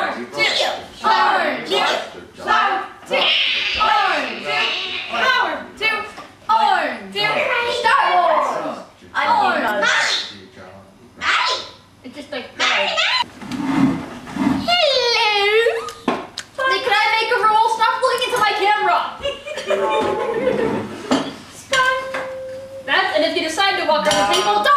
Orange 2. Orange 2. Orange 2. Orange 2. Orange 2. Star Wars. Orange. It's just like that. Hello. Could I make a roll? Stop looking into my camera. And if you decide to walk on the table,